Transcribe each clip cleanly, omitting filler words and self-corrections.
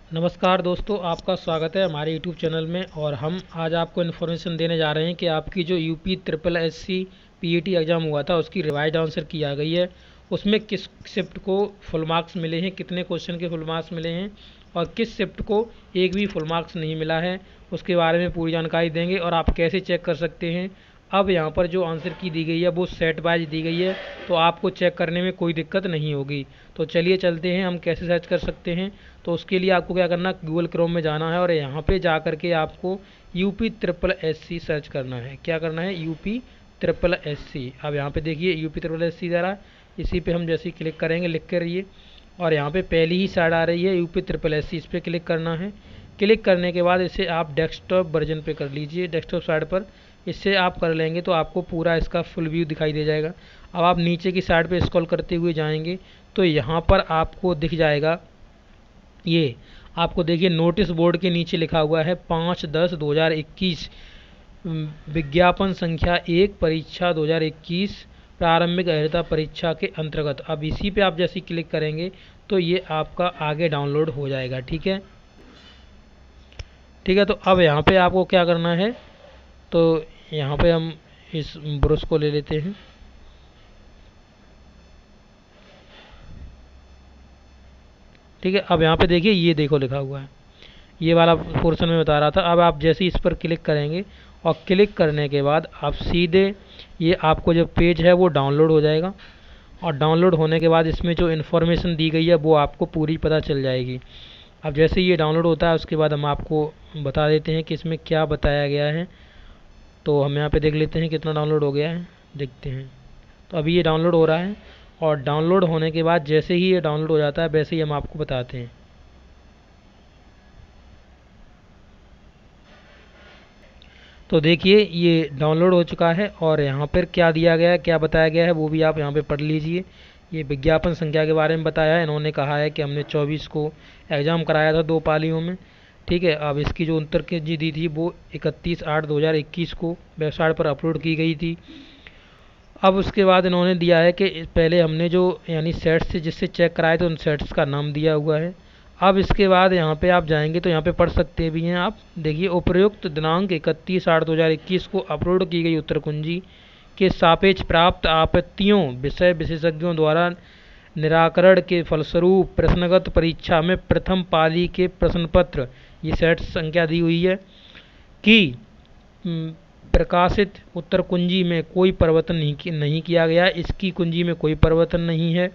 नमस्कार दोस्तों, आपका स्वागत है हमारे YouTube चैनल में। और हम आज आपको इन्फॉर्मेशन देने जा रहे हैं कि आपकी जो UP triple S C PET exam हुआ था उसकी रिवाइज आंसर की आ गई है। उसमें किस शिफ्ट को फुल मार्क्स मिले हैं, कितने क्वेश्चन के फुल मार्क्स मिले हैं और किस शिफ्ट को एक भी फुल मार्क्स नहीं मिला है, उसके बारे में पूरी जानकारी देंगे। और आप कैसे चेक कर सकते हैं, अब यहाँ पर जो आंसर की दी गई है वो सेट वाइज दी गई है, तो आपको चेक करने में कोई दिक्कत नहीं होगी। तो चलिए चलते हैं, हम कैसे सर्च कर सकते हैं। तो उसके लिए आपको क्या करना है, गूगल क्रोम में जाना है और यहाँ पे जा कर के आपको UP triple S C search करना है। क्या करना है, यूपी ट्रिपल एस सी। अब यहाँ पे देखिए यूपी ट्रिपल एस सी ज़रा, इसी पे हम जैसे ही क्लिक करेंगे, लिख कर रहिए, और यहाँ पे पहली ही साइड आ रही है यूपी ट्रिपल एस सी, इस पर क्लिक करना है। क्लिक करने के बाद इसे आप डेस्कटॉप वर्जन पे कर लीजिए, डेस्कटॉप साइड पर इससे आप कर लेंगे तो आपको पूरा इसका फुल व्यू दिखाई दे जाएगा। अब आप नीचे की साइड पे स्क्रॉल करते हुए जाएंगे तो यहाँ पर आपको दिख जाएगा, ये आपको देखिए नोटिस बोर्ड के नीचे लिखा हुआ है 5/10/2021 विज्ञापन संख्या 1 परीक्षा 2021 प्रारंभिक अहर्ता परीक्षा के अंतर्गत। अब इसी पे आप जैसे ही क्लिक करेंगे तो ये आपका आगे डाउनलोड हो जाएगा। ठीक है, ठीक है। तो अब यहाँ पे आपको क्या करना है, तो यहाँ पे हम इस ब्रश को ले लेते हैं। ठीक है, अब यहाँ पे देखिए ये देखो लिखा हुआ है, ये वाला पोर्शन में बता रहा था। अब आप जैसे ही इस पर क्लिक करेंगे और क्लिक करने के बाद आप सीधे ये आपको जो पेज है वो डाउनलोड हो जाएगा। और डाउनलोड होने के बाद इसमें जो इन्फॉर्मेशन दी गई है वो आपको पूरी पता चल जाएगी। अब जैसे ये डाउनलोड होता है उसके बाद हम आपको बता देते हैं कि इसमें क्या बताया गया है। तो हम यहाँ पे देख लेते हैं कितना डाउनलोड हो गया है, देखते हैं। तो अभी ये डाउनलोड हो रहा है और डाउनलोड होने के बाद जैसे ही ये डाउनलोड हो जाता है वैसे ही हम आपको बताते हैं। तो देखिए ये डाउनलोड हो चुका है और यहाँ पर क्या दिया गया है, क्या बताया गया है वो भी आप यहाँ पे पढ़ लीजिए। ये विज्ञापन संख्या के बारे में बताया है, इन्होंने कहा है कि हमने 24 को एग्ज़ाम कराया था 2 पालियों में। ठीक है, अब इसकी जो उत्तर की जी दी थी वो 31/8/2021 को वेबसाइट पर अपलोड की गई थी। अब उसके बाद इन्होंने दिया है कि पहले हमने जो यानी सेट्स से जिससे चेक कराए थे उन सेट्स का नाम दिया हुआ है। अब इसके बाद यहाँ पे आप जाएंगे तो यहाँ पे पढ़ सकते भी हैं आप। देखिए उपरोक्त दिनांक 31/8/2021 को अपलोड की गई उत्तर कुंजी के सापेक्ष प्राप्त आपत्तियों विषय विशेषज्ञों द्वारा निराकरण के फलस्वरूप प्रश्नगत परीक्षा में प्रथम पाली के प्रश्न पत्र, ये सेट संख्या दी हुई है, कि प्रकाशित उत्तर कुंजी में कोई परिवर्तन नहीं किया गया। इसकी कुंजी में कोई परिवर्तन नहीं है।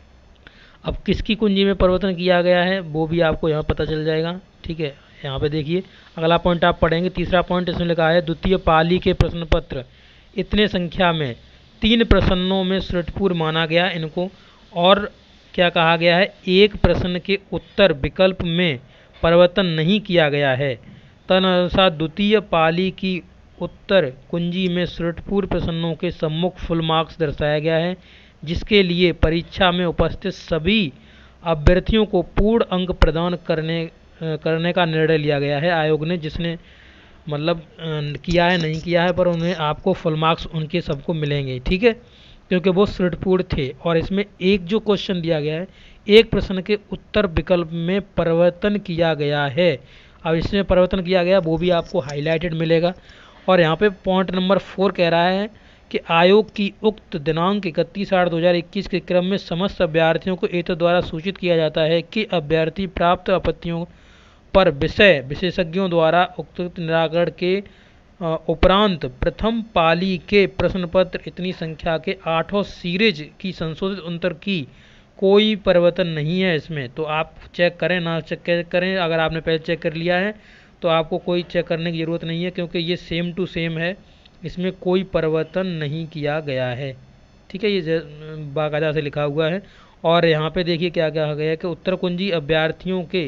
अब किसकी कुंजी में परिवर्तन किया गया है वो भी आपको यहाँ पता चल जाएगा। ठीक है, यहाँ पे देखिए अगला पॉइंट आप पढ़ेंगे, तीसरा पॉइंट इसमें लिखा है द्वितीय पाली के प्रश्न पत्र इतने संख्या में 3 प्रश्नों में त्रुटिपूर्ण माना गया इनको। और क्या कहा गया है, एक प्रश्न के उत्तर विकल्प में परिवर्तन नहीं किया गया है। तदनुसार द्वितीय पाली की उत्तर कुंजी में त्रुटिपूर्ण प्रश्नों के सम्मुख फुल मार्क्स दर्शाया गया है, जिसके लिए परीक्षा में उपस्थित सभी अभ्यर्थियों को पूर्ण अंक प्रदान करने का निर्णय लिया गया है आयोग ने। जिसने मतलब किया है नहीं किया है, पर उन्हें आपको फुल मार्क्स उनके सबको मिलेंगे। ठीक है, क्योंकि वो त्रुटिपूर्ण थे। और इसमें एक जो क्वेश्चन दिया गया है, एक प्रश्न के उत्तर विकल्प में परिवर्तन किया गया है। अब इसमें परिवर्तन किया गया वो भी आपको हाईलाइटेड मिलेगा। और यहाँ पे पॉइंट नंबर 4 कह रहा है कि आयोग की उक्त दिनांक 31/8/2021 के क्रम में समस्त अभ्यर्थियों को एतद द्वारा सूचित किया जाता है कि अभ्यर्थी प्राप्त आपत्तियों पर विषय विशेषज्ञों द्वारा उक्त निराकरण के उपरांत प्रथम पाली के प्रश्न पत्र इतनी संख्या के 8 सीरीज की संशोधित उत्तर की कोई परिवर्तन नहीं है इसमें। तो आप चेक करें ना चेक करें, अगर आपने पहले चेक कर लिया है तो आपको कोई चेक करने की ज़रूरत नहीं है, क्योंकि ये सेम टू सेम है, इसमें कोई परिवर्तन नहीं किया गया है। ठीक है, ये बाकायदा से लिखा हुआ है। और यहाँ पे देखिए क्या कहा गया है कि उत्तर कुंजी अभ्यर्थियों के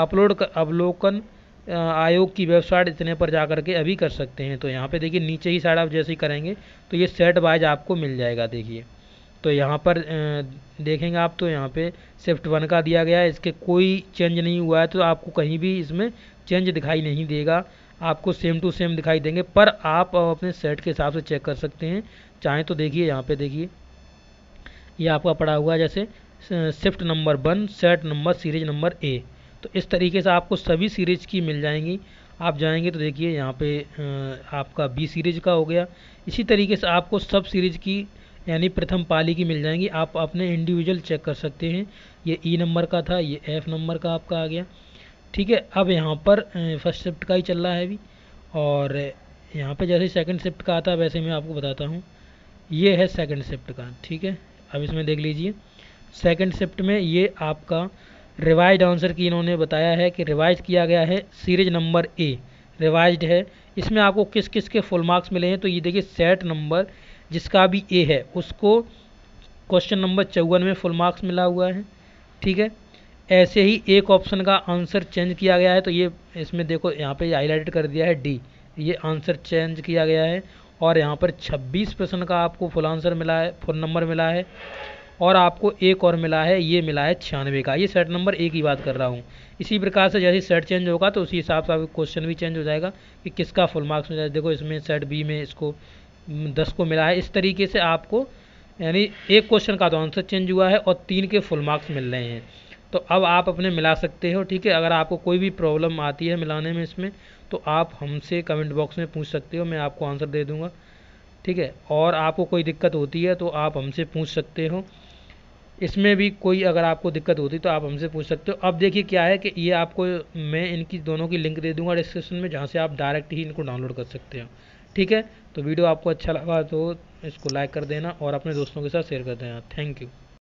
अवलोकन आयोग की वेबसाइट इतने पर जा कर के अभी कर सकते हैं। तो यहाँ पे देखिए नीचे ही साइड आप जैसे ही करेंगे तो ये सेट वाइज आपको मिल जाएगा। देखिए तो यहाँ पर देखेंगे आप तो यहाँ पे शिफ्ट 1 का दिया गया है, इसके कोई चेंज नहीं हुआ है, तो आपको कहीं भी इसमें चेंज दिखाई नहीं देगा, आपको सेम टू सेम दिखाई देंगे। पर आप अपने सेट के हिसाब से चेक कर सकते हैं चाहें तो। देखिए यहाँ पे देखिए ये आपका पड़ा हुआ है जैसे shift number 1 set number series number A, तो इस तरीके से आपको सभी सीरीज की मिल जाएंगी। आप जाएंगे तो देखिए यहाँ पे आपका बी सीरीज का हो गया। इसी तरीके से आपको सब सीरीज की यानी प्रथम पाली की मिल जाएंगी। आप अपने इंडिविजुअल चेक कर सकते हैं। ये ई नंबर का था, ये एफ नंबर का आपका आ गया। ठीक है, अब यहाँ पर फर्स्ट शिफ्ट का ही चल रहा है अभी, और यहाँ पे जैसे सेकंड शिफ्ट का आता है वैसे मैं आपको बताता हूँ। ये है सेकंड शिफ्ट का। ठीक है, अब इसमें देख लीजिए सेकंड शिफ्ट में ये आपका रिवाइज्ड आंसर की इन्होंने बताया है कि रिवाइज किया गया है सीरीज नंबर ए, रिवाइज्ड है। इसमें आपको किस किस के फुल मार्क्स मिले हैं, तो ये देखिए सेट नंबर जिसका भी ए है उसको क्वेश्चन नंबर 54 में फुल मार्क्स मिला हुआ है। ठीक है, ऐसे ही एक ऑप्शन का आंसर चेंज किया गया है, तो ये इसमें देखो यहाँ पे हाईलाइट कर दिया है डी, ये आंसर चेंज किया गया है। और यहाँ पर 26% का आपको फुल आंसर मिला है, फुल नंबर मिला है। और आपको एक और मिला है, ये मिला है 96 का। ये सेट नंबर ए की बात कर रहा हूँ। इसी प्रकार से जैसे सेट चेंज होगा तो उसी हिसाब से आपका क्वेश्चन भी चेंज हो जाएगा कि किसका फुल मार्क्स मिला है। देखो इसमें सेट बी में इसको 10 को मिला है। इस तरीके से आपको यानी एक क्वेश्चन का तो आंसर चेंज हुआ है और 3 के फुल मार्क्स मिल रहे हैं। तो अब आप अपने मिला सकते हो। ठीक है, अगर आपको कोई भी प्रॉब्लम आती है मिलाने में इसमें, तो आप हमसे कमेंट बॉक्स में पूछ सकते हो, मैं आपको आंसर दे दूंगा। ठीक है, और आपको कोई दिक्कत होती है तो आप हमसे पूछ सकते हो। इसमें भी कोई अगर आपको दिक्कत होती तो आप हमसे पूछ सकते हो। अब देखिए क्या है कि ये आपको मैं इनकी दोनों की लिंक दे दूंगा डिस्क्रिप्शन में, जहाँ से आप डायरेक्ट ही इनको डाउनलोड कर सकते हो। ठीक है, तो वीडियो आपको अच्छा लगा तो इसको लाइक कर देना और अपने दोस्तों के साथ शेयर कर देना। Thank you.